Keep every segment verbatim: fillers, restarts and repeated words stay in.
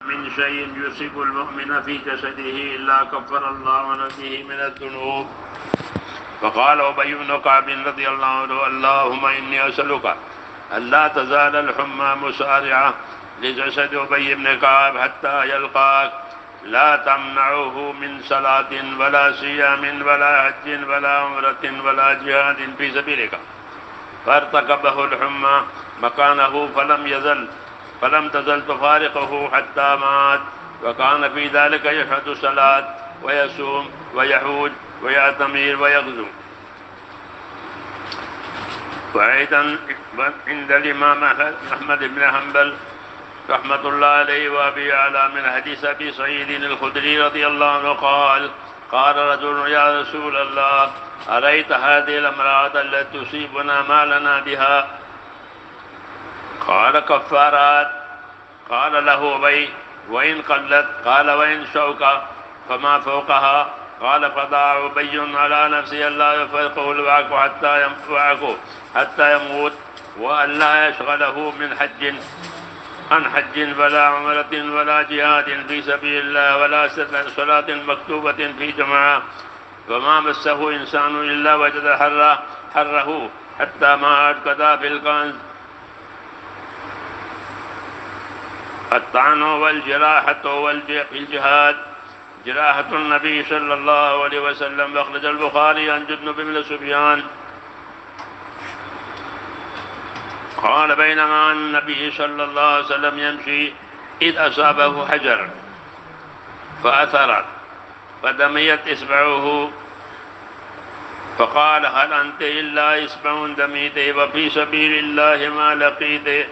من شيء يصيب المؤمن في جسده إلا كفر الله عنه به من الذنوب. فقال أبي بن كعب رضي الله عنه: اللهم إني أسألك ألا تزال الحمى مسارعة لجسد أبي بن كعب حتى يلقاك، لا تمنعه من صلاة ولا صيام ولا حج ولا عمرة ولا جهاد في سبيلك. فارتكبه الحمى مكانه فلم يزل فلم تزل تفارقه حتى مات، وكان في ذلك يشهد الصلاة ويصوم ويحوج ويعتمر ويغزو. وأيضا عند الإمام أحمد بن حنبل رحمة الله عليه وأبي يعلى من حديث أبي سعيد الخدري رضي الله عنه قال: قال رجل: يا رسول الله، أرأيت هذه الامرأة التي تصيبنا ما لنا بها؟ قال: كفارات. قال له أبي: وإن قلت؟ قال: وإن شوكة فما فوقها؟ قال: فدعا أبي على نفسه ألا يفارقه الوعك حتى يموت حتى يموت، وأن لا يشغله من حج عن حج ولا عمرة ولا جهاد في سبيل الله ولا صلاة مكتوبة في جماعة. وما مسه إنسان إلا وجد حره, حره حتى مات. كذا في الكنز. الطعن والجراحة والجهاد. جراحة النبي صلى الله عليه وسلم. أخرج البخاري عن جندب بن سفيان قال: بينما النبي صلى الله عليه وسلم يمشي إذ أصابه حجر فأثرت فدميت إصبعه، فقال: هل أنت إلا إصبع دميت وفي سبيل الله ما لقيت؟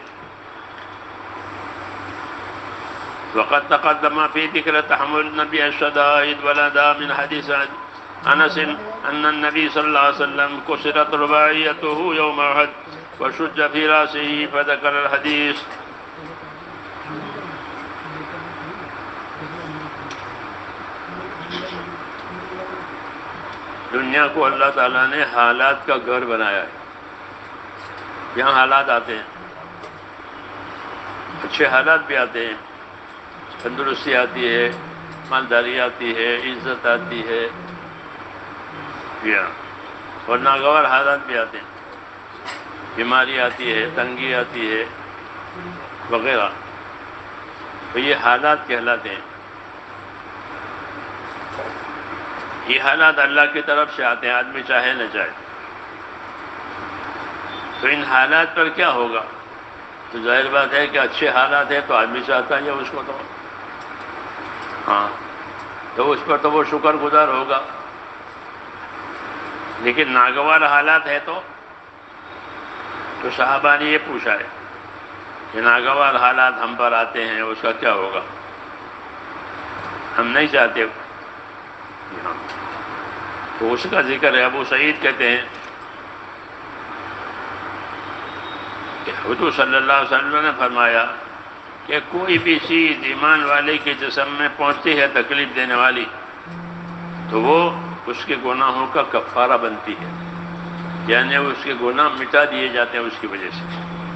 وقد تقدم في ذكر تحمل النبي الشدائد والأذى من حديث أنس أن النبي صلى الله عليه وسلم كسرت رباعيته يوم أحد وشج في رأسه فذكر الحديث. دنیا کو اللہ تعالیٰ نے حالات کا گھر بنایا ہے. یہاں حالات آتے ہیں، اچھے حالات بھی آتے ہیں، تندرستی آتی ہے، مالداری آتی ہے، عزت آتی ہے، اور ناگوار حالات بھی آتے ہیں، بیماری آتی ہے، تنگی آتی ہے وغیرہ. تو یہ حالات کہلاتے ہیں. یہ حالات اللہ کی طرف سے آتے ہیں، آدمی چاہے نہ چاہے. تو ان حالات پر کیا ہوگا؟ تو ظاہر بات ہے کہ اچھے حالات ہیں تو آدمی چاہتا ہے اس کو، تو ہاں تو اس پر تو وہ شکر گزار ہوگا. لیکن ناگوار حالات ہے تو تو صحابہ نے یہ پوچھا ہے کہ ناگوار حالات ہم پر آتے ہیں اس کا کیا ہوگا؟ ہم نہیں چاہتے. تو اس کا ذکر ہے. ابو سعید کہتے ہیں کہ حضور صلی اللہ علیہ وسلم نے فرمایا کہ کوئی بھی چیز ایمان والے کے جسم میں پہنچتی ہے تکلیف دینے والی تو وہ اس کے گناہوں کا کفارہ بنتی ہے، یعنی اس کے گناہ مٹا دیے جاتے ہیں اس کی وجہ سے.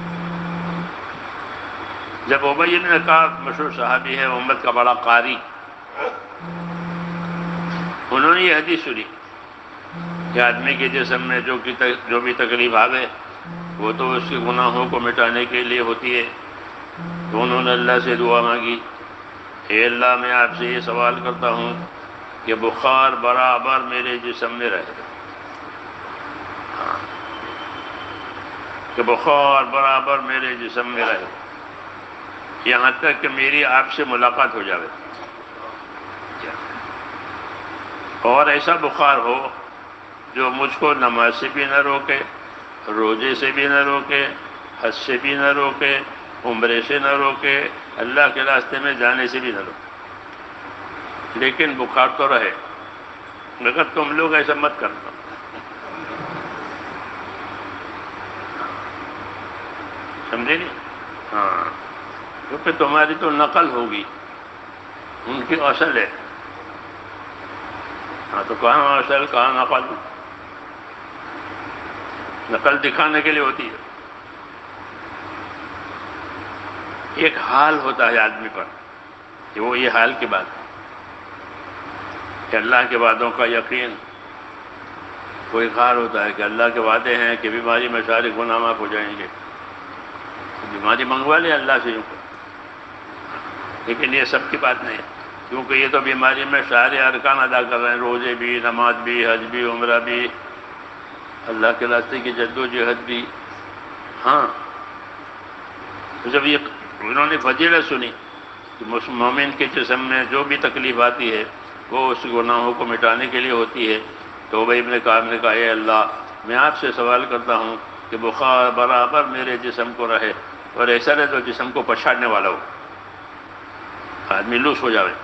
جب ابی بن کعب مشہور صحابی ہے، امت کا بڑا قاری، انہوں نے یہ حدیث سنی کہ آدمی کے جسم میں جو کی جو بھی تکلیف آوے وہ تو اس کے گناہوں کو مٹانے کے لیے ہوتی ہے. تو انہوں نے اللہ سے دعا مانگی، اے اللہ میں آپ سے یہ سوال کرتا ہوں کہ بخار برابر میرے جسم میں رہے، کہ بخار برابر میرے جسم میں رہے یہاں تک کہ میری آپ سے ملاقات ہو جائے، اور ایسا بخار ہو جو مجھ کو نماز سے بھی نہ روکے، روزے سے بھی نہ روکے، حج سے بھی نہ روکے، عمرے سے نہ روکے، اللہ کے راستے میں جانے سے بھی نہ روکے، لیکن بخار تو رہے. مگر تم لوگ ایسا مت کرنا. سمجھے نہیں؟ ہاں، کیونکہ تمہاری تو نقل ہوگی، ان کی اصل ہے. ہاں تو کہاں اصل کہاں نقل؟ نقل دکھانے کے لیے ہوتی ہے. ایک حال ہوتا ہے آدمی پر کہ وہ یہ حال کی بات ہے کہ اللہ کے وعدوں کا یقین کوئی اقرار ہوتا ہے کہ اللہ کے وعدے ہیں کہ بیماری میں سارے گناہ معاف ہو جائیں گے، بیماری منگوا لے اللہ سے، لیکن یہ سب کی بات نہیں ہے، کیونکہ یہ تو بیماری میں سارے ارکان ادا کر رہے ہیں، روزے بھی، نماز بھی، حج بھی، عمرہ بھی، اللہ کے راستے کی جد و جہد بھی۔ ہاں جب یہ انہوں نے فضیلت سنی کہ مومن کے جسم میں جو بھی تکلیف آتی ہے وہ اس گناہوں کو مٹانے کے لیے ہوتی ہے، تو ابی بن کعب نے کہا اے اللہ میں آپ سے سوال کرتا ہوں کہ بخار برابر میرے جسم کو رہے اور ایسا رہے جو جسم کو پچھاڑنے والا ہو، آدمی لوس ہو جاوے،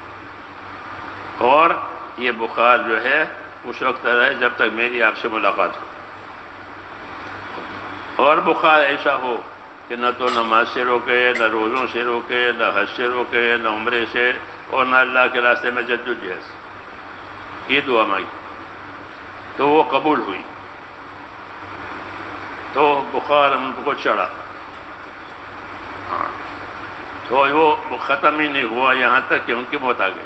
اور یہ بخار جو ہے اس وقت رہے جب تک میری آپ سے ملاقات ہو، اور بخار ایسا ہو کہ نہ تو نماز سے روکے، نہ روزوں سے روکے، نہ حج سے روکے، نہ عمرے سے، اور نہ اللہ کے راستے میں جد و جہد سے۔ یہ دعا مانگی تو وہ قبول ہوئی، تو بخار ان کو چڑھا، تو وہ ختم ہی نہیں ہوا یہاں تک کہ ان کی موت آ گئی۔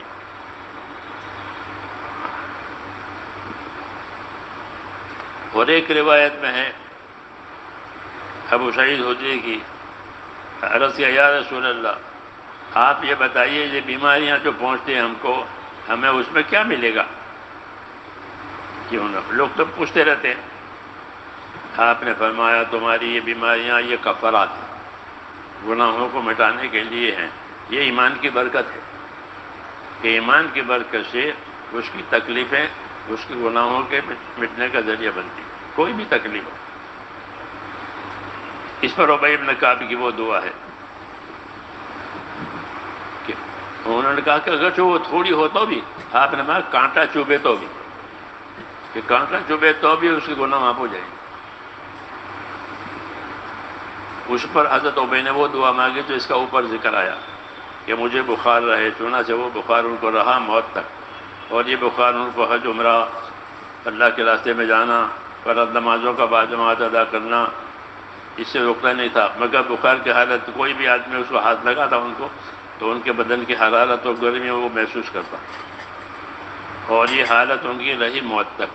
اور ایک روایت میں ہے ابو سعید خدری کی، عرض کیا یا رسول اللہ آپ یہ بتائیے یہ بیماریاں جو پہنچتی ہیں ہم کو، ہمیں اس میں کیا ملے گا؟ کیوں نہ لوگ تو پوچھتے رہتے ہیں۔ آپ نے فرمایا تمہاری یہ بیماریاں یہ کفارات ہیں، گناہوں کو مٹانے کے لیے ہیں، یہ ایمان کی برکت ہے کہ ایمان کی برکت سے اس کی تکلیفیں اس کے گناہوں کے مٹنے کا ذریعہ بنتی، کوئی بھی تکلیف ہو۔ اس پر ابی بن کعب کی وہ دعا ہے کہ انہوں نے کہا کہ اگر وہ تھوڑی ہو تو بھی، آپ نے کہا کانٹا چوبے تو بھی، کہ کانٹا چوبے تو بھی اس کے گناہ معاف ہو جائیں گے۔ اس پر حضرت ابی نے وہ دعا مانگی جو اس کا اوپر ذکر آیا کہ مجھے بخار رہے، چنانچہ وہ بخار ان کو رہا موت تک، اور یہ بخار ان کو حج عمرہ، اللہ کے راستے میں جانا، فرض نمازوں کا باجماعت ادا کرنا، اس سے روکنا نہیں تھا، مگر بخار کی حالت کوئی بھی آدمی اس کو ہاتھ لگا تھا ان کو تو ان کے بدن کی حرارت اور گرمی وہ محسوس کرتا، اور یہ حالت ان کی رہی موت تک۔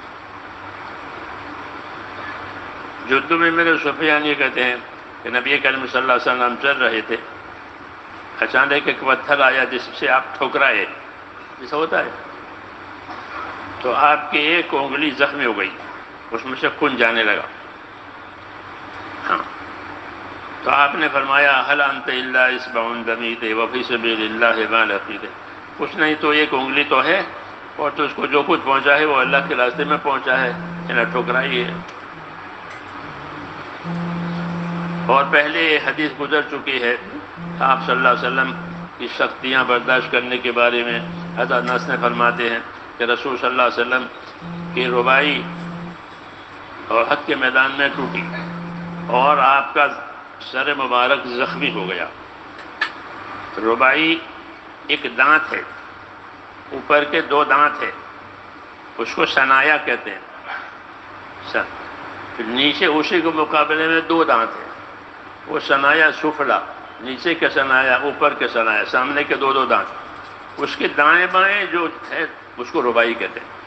جدو میں میرے سفیان یہ کہتے ہیں کہ نبی کریم صلی اللہ علیہ وسلم چل رہے تھے، اچانک ایک پتھر آیا جس سے آپ ٹھکرائے، ایسا ہوتا ہے، تو آپ کی ایک انگلی زخمی ہو گئی، اس میں سے خون جانے لگا۔ ہاں تو آپ نے فرمایا هل انت الا اصبع دمیت وفی سبیل اللہ ما لقیت، کچھ نہیں تو ایک انگلی تو ہے، اور تو اس کو جو کچھ پہنچا ہے وہ اللہ کے راستے میں پہنچا ہے، نہ ٹھکرائی ہے۔ اور پہلے یہ حدیث گزر چکی ہے آپ صلی اللہ علیہ وسلم کی سختیاں برداشت کرنے کے بارے میں، حضرت انس نے فرماتے ہیں کہ رسول صلی اللہ علیہ وسلم کی رباعی اور حد کے میدان میں ٹوٹی، اور آپ کا سر مبارک زخمی ہو گیا۔ رباعی ایک دانت ہے، اوپر کے دو دانت ہے، اس کو ثنایا کہتے ہیں، پھر نیچے اسی کے مقابلے میں دو دانت ہیں، وہ ثنایا سفلا، نیچے کے ثنایا، اوپر کے ثنایا، سامنے کے دو دو دانت، اس کے دائیں بائیں جو ہے اس کو رباعی کہتے ہیں۔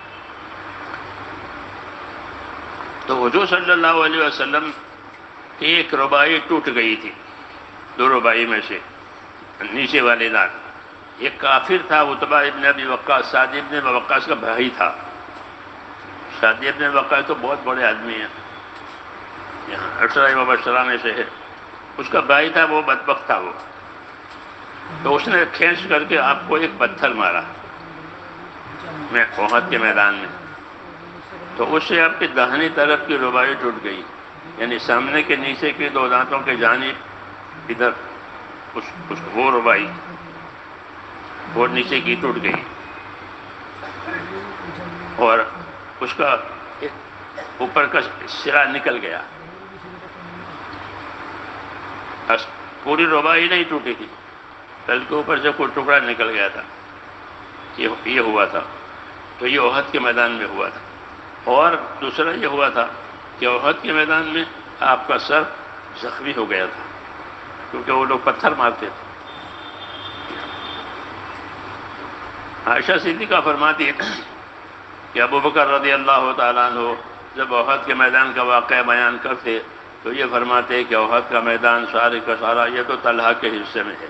تو حضور صلی اللہ علیہ وسلم کی ایک رباعی ٹوٹ گئی تھی، دو رباعی میں سے نیچے والے دانت۔ ایک کافر تھا عتبہ ابن ابی وقاص، سعد ابن وقاص کا بھائی تھا۔ سعد ابن وقاص تو بہت بڑے آدمی ہیں، یہاں عشرہ مبشرہ میں سے ہے، اس کا بھائی تھا، وہ بدبخت تھا وہ، تو اس نے کھینچ کر کے آپ کو ایک پتھر مارا میں احد کے میدان میں، تو اس سے آپ کی داہنی طرف کی رباعی ٹوٹ گئی، یعنی سامنے کے نیچے کے دو دانتوں کے جانب ادھر اس, اس وہ رباعی اور نیچے کی ٹوٹ گئی، اور اس کا اوپر کا سرا نکل گیا، پوری رباعی نہیں ٹوٹی تھی، بلکہ اوپر سے کوئی ٹکڑا نکل گیا تھا، یہ ہوا تھا۔ تو یہ احد کے میدان میں ہوا تھا۔ اور دوسرا یہ ہوا تھا کہ احد کے میدان میں آپ کا سر زخمی ہو گیا تھا، کیونکہ وہ لوگ پتھر مارتے تھے، عائشہ صدیقہ فرماتی ہے کہ ابو بکر رضی اللہ تعالیٰ عنہ جب احد کے میدان کا واقعہ بیان کرتے تو یہ فرماتے کہ احد کا میدان سارے کا سارا یہ تو طلحہ کے حصے میں ہے،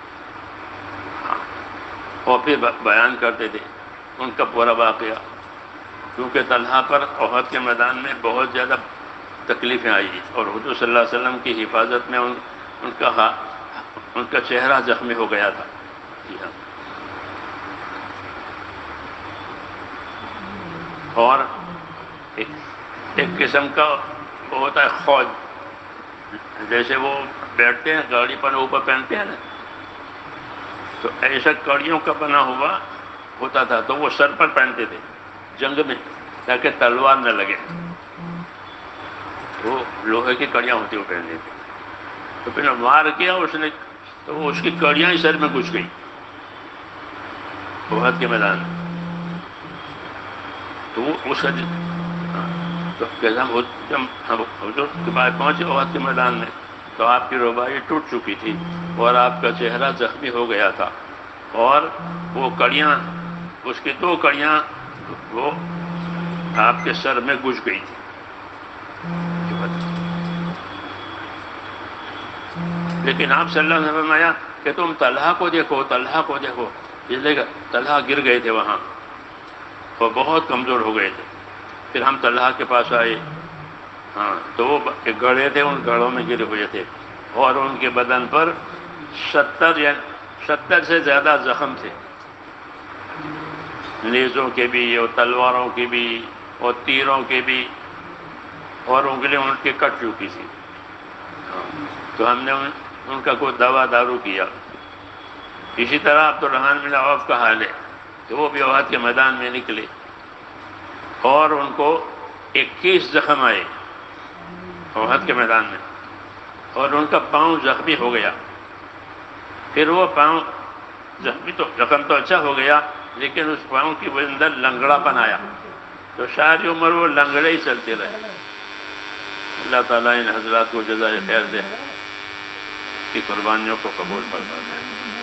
اور پھر بیان کرتے تھے ان کا پورا واقعہ، کیونکہ طلحہ پر احد کے میدان میں بہت زیادہ تکلیفیں آئی اور حضور صلی اللہ علیہ وسلم کی حفاظت میں ان ان کا ان کا چہرہ زخمی ہو گیا تھا۔ جی ہاں، اور ایک, ایک قسم کا وہ ہوتا ہے خوج، جیسے وہ بیٹھتے ہیں گاڑی پر اوپر پہنتے ہیں نا، تو ایسا کڑیوں کا بنا ہوا ہوتا تھا، تو وہ سر پر پہنتے تھے جنگ میں تاکہ تلوار نہ لگے، وہ لوہے کی کڑیاں ہوتی وہ پہنتے تھے، تو پھر وار کیا اس نے تو وہ اس کی کڑیاں ہی سر میں گھس گئی احد کے میدان میں، تو وہ اس کا تو جب ہم حضور کے بعد پہنچے احد کے میدان میں تو آپ کی رباعی ٹوٹ چکی تھی اور آپ کا چہرہ زخمی ہو گیا تھا، اور وہ کڑیاں اس کی دو کڑیاں وہ آپ کے سر میں گھس گئی تھی۔ لیکن آپ صلی اللہ علیہ وسلم نے فرمایا کہ تم طلحہ کو دیکھو، طلحہ کو دیکھو، اس لیے طلحہ گر گئے تھے وہاں اور بہت کمزور ہو گئے تھے۔ پھر ہم طلحہ کے پاس آئے، ہاں تو وہ گڑھے تھے، ان گڑھوں میں گرے ہوئے تھے اور ان کے بدن پر ستر یا ستر سے زیادہ زخم تھے، نیزوں کے بھی اور تلواروں کے بھی اور تیروں کے بھی، اور انگلیاں ان کی کٹ چکی تھی۔ تو ہم نے ان کا کوئی دوا دارو کیا۔ اسی طرح عبد الرحمن بن عوف کا حال ہے کہ وہ بھی احد کے میدان میں نکلے اور ان کو اکیس زخم آئے احد کے میدان میں، اور ان کا پاؤں زخمی ہو گیا۔ پھر وہ پاؤں زخمی تو زخم تو اچھا ہو گیا، لیکن اس پاؤں کی وہ اندر لنگڑا پن آیا، تو ساری عمر وہ لنگڑے ہی چلتے رہے۔ اللہ تعالیٰ ان حضرات کو جزائے خیر دے، کی قربانیوں کو قبول فرمائے۔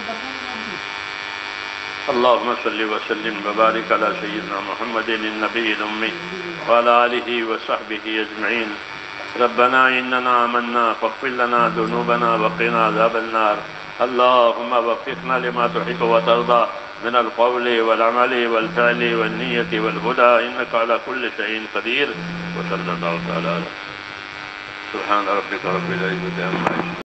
اللهم صل وسلم وبارك على سيدنا محمد النبي الأمي وعلى آله وصحبه أجمعين۔ ربنا إننا آمنا فاغفر لنا ذنوبنا وقنا عذاب النار۔ اللهم وفقنا لما تحب وترضى من القول والعمل والفعل والنية والهدى إنك على كل شيء قدير۔ وصلى الله تعالى على سبحان ربك رب العزة عما يصفون۔